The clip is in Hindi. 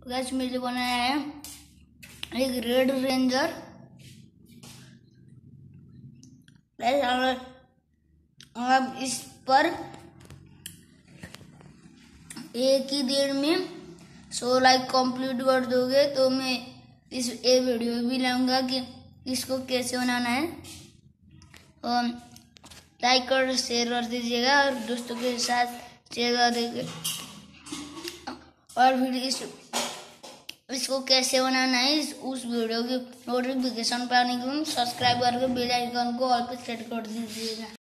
गाइस मुझे बनाया है एक रेड रेंजर। आप इस पर एक ही देर में 100 लाइक कंप्लीट कर दोगे तो मैं इस वीडियो भी लाऊंगा कि इसको कैसे बनाना है। और लाइक और शेयर कर दीजिएगा और दोस्तों के साथ शेयर कर दीजिए। और फिर इसको कैसे बनाना है उस वीडियो की नोटिफिकेशन पाने के लिए सब्सक्राइब करके बेल आइकन को ऑल पे सेट कर दीजिएगा।